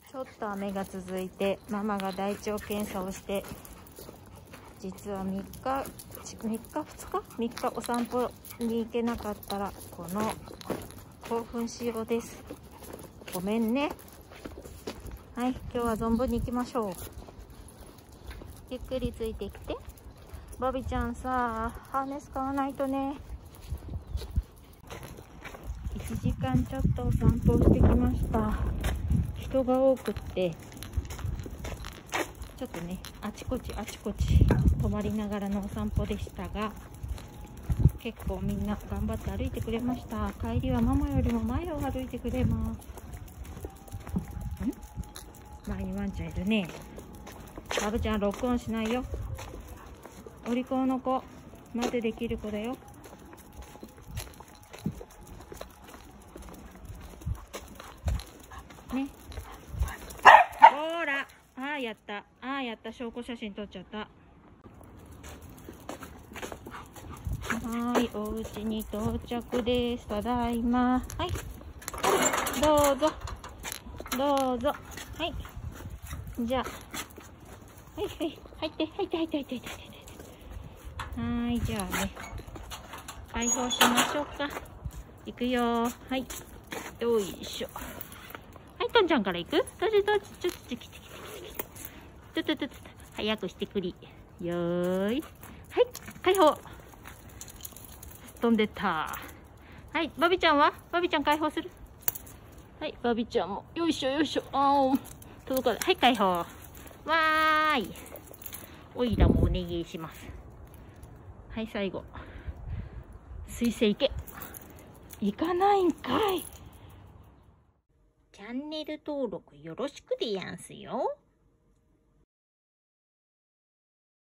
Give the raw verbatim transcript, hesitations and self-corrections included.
ちょっと雨が続いて、ママが大腸検査をして、実はみっか、みっか、ふつか ?みっ 日お散歩に行けなかったら、この興奮しようです。ごめんね。はい、今日は存分に行きましょう。ゆっくりついてきて。バビちゃんさ、ハーネス買わないとね。いちじかんちょっとお散歩してきました。人が多くって、ちょっとね、あちこちあちこち止まりながらのお散歩でしたが、結構みんな頑張って歩いてくれました。帰りはママよりも前を歩いてくれます。ん？前にワンちゃんいるね。バブちゃん、ロックオンしないよ。お利口の子、待てできる子だよ。ね。ほら、ああやった、ああやった、証拠写真撮っちゃった。はーい、お家に到着です。ただいま。はい、どうぞどうぞ。はい、じゃあ、はいはい、入って入って入って入って入って入って。はーい、じゃあね、開放しましょうか。いくよー。はい、よいしょ。はい、とんちゃんから行く？どうぞどうぞ、ちょっと来て来て来て来て。ちょっとちょっと早くしてくり。よーい。はい、開放。飛んでった。はい、バビちゃんは？バビちゃん開放する？はい、バビちゃんも。よいしょよいしょ。あー、届かない。はい、開放。わーい。おいらもお願いします。はい、最後。水星行け。行かないんかい。チャンネル登録よろしくでやんすよ。